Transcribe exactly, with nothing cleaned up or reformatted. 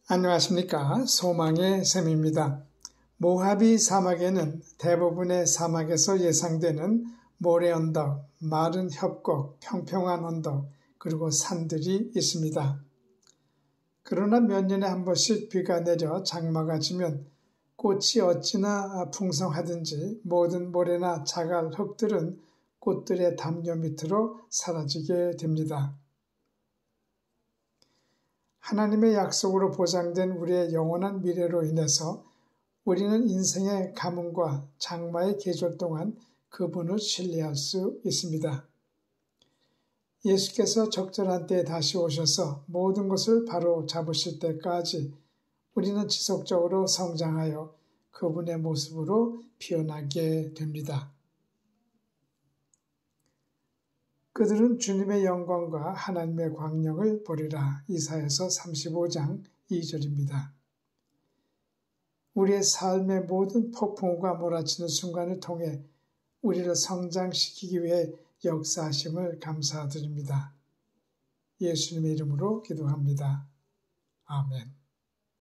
안녕하십니까. 소망의 샘입니다. 모하비 사막에는 대부분의 사막에서 예상되는 모래 언덕, 마른 협곡, 평평한 언덕, 그리고 산들이 있습니다. 그러나 몇 년에 한 번씩 비가 내려 장마가 지면 꽃이 어찌나 풍성하든지 모든 모래나 자갈, 흙들은 꽃들의 담요 밑으로 사라지게 됩니다. 하나님의 약속으로 보장된 우리의 영원한 미래로 인해서 우리는 인생의 가뭄과 장마의 계절 동안 그분을 신뢰할 수 있습니다. 예수께서 적절한 때에 다시 오셔서 모든 것을 바로 잡으실 때까지 우리는 지속적으로 성장하여 그분의 모습으로 피어나게 됩니다. 그들은 주님의 영광과 하나님의 광명을 보리라. 이사야서 삼십오 장 이 절입니다. 우리의 삶의 모든 폭풍우가 몰아치는 순간을 통해 우리를 성장시키기 위해 역사하심을 감사드립니다. 예수님의 이름으로 기도합니다. 아멘.